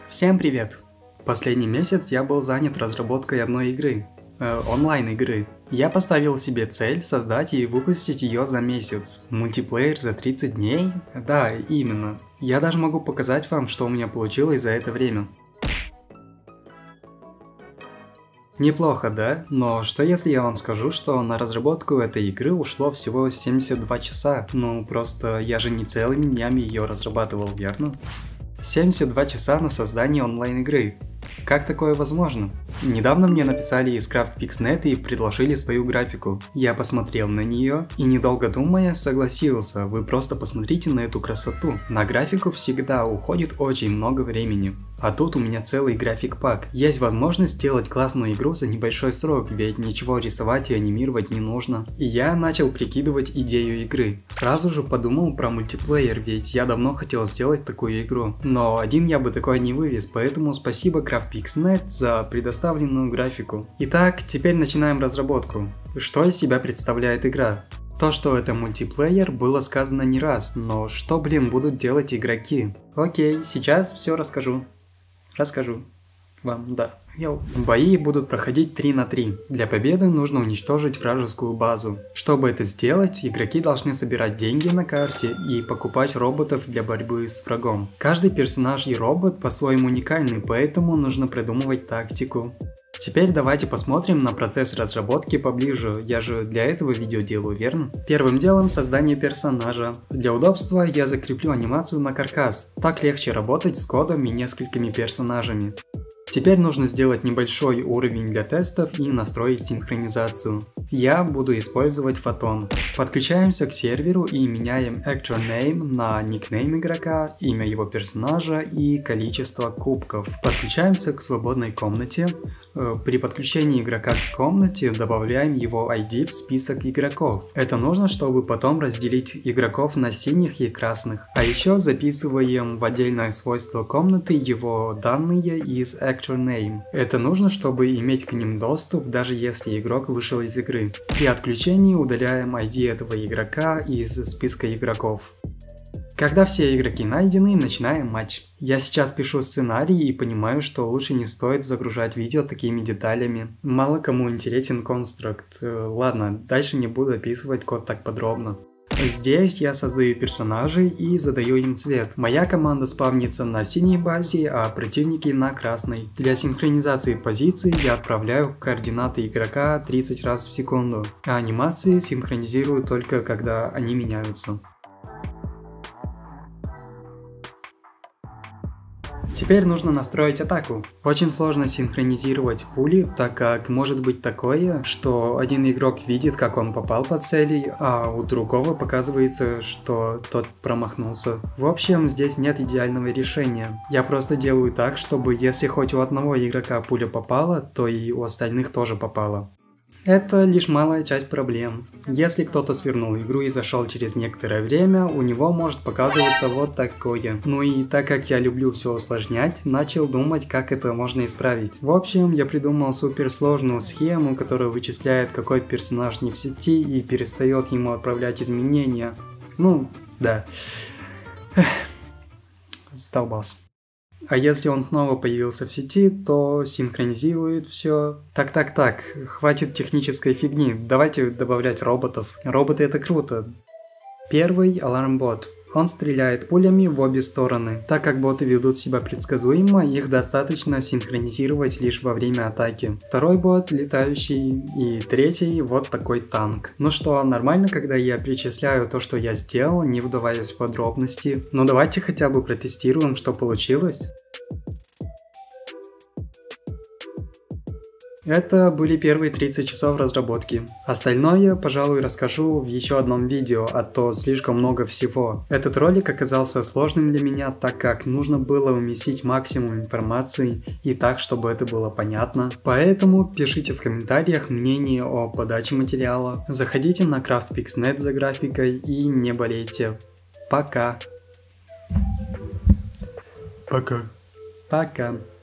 Всем привет! Последний месяц я был занят разработкой одной игры, онлайн-игры. Я поставил себе цель создать и выпустить ее за месяц. Мультиплеер за 30 дней? Да, именно. Я даже могу показать вам, что у меня получилось за это время. Неплохо, да? Но что если я вам скажу, что на разработку этой игры ушло всего 72 часа? Ну, просто я же не целыми днями ее разрабатывал, верно? 72 часа на создание онлайн-игры. Как такое возможно? Недавно мне написали из CraftPixNet и предложили свою графику. Я посмотрел на нее и, недолго думая, согласился. Вы просто посмотрите на эту красоту. На графику всегда уходит очень много времени. А тут у меня целый график-пак. Есть возможность сделать классную игру за небольшой срок, ведь ничего рисовать и анимировать не нужно. И я начал прикидывать идею игры. Сразу же подумал про мультиплеер, ведь я давно хотел сделать такую игру. Но один я бы такой не вывез, поэтому спасибо CraftPixNet за предоставленную графику. Итак, теперь начинаем разработку. Что из себя представляет игра? То, что это мультиплеер, было сказано не раз, но что, будут делать игроки? Окей, сейчас все расскажу. Расскажу вам, да. Бои будут проходить 3 на 3. Для победы нужно уничтожить вражескую базу. Чтобы это сделать, игроки должны собирать деньги на карте и покупать роботов для борьбы с врагом. Каждый персонаж и робот по-своему уникальный, поэтому нужно придумывать тактику. Теперь давайте посмотрим на процесс разработки поближе, я же для этого видео делаю, верно? Первым делом создание персонажа. Для удобства я закреплю анимацию на каркас, так легче работать с кодом и несколькими персонажами. Теперь нужно сделать небольшой уровень для тестов и настроить синхронизацию. Я буду использовать Photon. Подключаемся к серверу и меняем Actor Name на никнейм игрока, имя его персонажа и количество кубков. Подключаемся к свободной комнате. При подключении игрока к комнате добавляем его ID в список игроков. Это нужно, чтобы потом разделить игроков на синих и красных. А еще записываем в отдельное свойство комнаты его данные из Actor Name. Это нужно, чтобы иметь к ним доступ, даже если игрок вышел из игры. При отключении удаляем ID этого игрока из списка игроков. Когда все игроки найдены, начинаем матч. Я сейчас пишу сценарий и понимаю, что лучше не стоит загружать видео такими деталями. Мало кому интересен конструкт. Ладно, дальше не буду описывать код так подробно. Здесь я создаю персонажей и задаю им цвет. Моя команда спавнится на синей базе, а противники на красной. Для синхронизации позиций я отправляю координаты игрока 30 раз в секунду, а анимации синхронизирую только когда они меняются. Теперь нужно настроить атаку. Очень сложно синхронизировать пули, так как может быть такое, что один игрок видит, как он попал по цели, а у другого показывается, что тот промахнулся. В общем, здесь нет идеального решения. Я просто делаю так, чтобы если хоть у одного игрока пуля попала, то и у остальных тоже попала. Это лишь малая часть проблем. Если кто-то свернул игру и зашел через некоторое время, у него может показываться вот такое. Ну и так как я люблю все усложнять, начал думать, как это можно исправить. В общем, я придумал суперсложную схему, которая вычисляет, какой персонаж не в сети и перестает ему отправлять изменения. Ну, да. Столбас. А если он снова появился в сети, то синхронизирует все. Так, хватит технической фигни, давайте добавлять роботов. Роботы это круто. Первый аларм-бот. Он стреляет пулями в обе стороны. Так как боты ведут себя предсказуемо, их достаточно синхронизировать лишь во время атаки. Второй бот летающий и третий вот такой танк. Ну что, нормально, когда я перечисляю то, что я сделал, не вдаваясь в подробности. Но давайте хотя бы протестируем, что получилось. Это были первые 30 часов разработки. Остальное, пожалуй, расскажу в еще одном видео, а то слишком много всего. Этот ролик оказался сложным для меня, так как нужно было уместить максимум информации и так, чтобы это было понятно. Поэтому пишите в комментариях мнение о подаче материала, заходите на CraftPixNet за графикой и не болейте. Пока. Пока. Пока.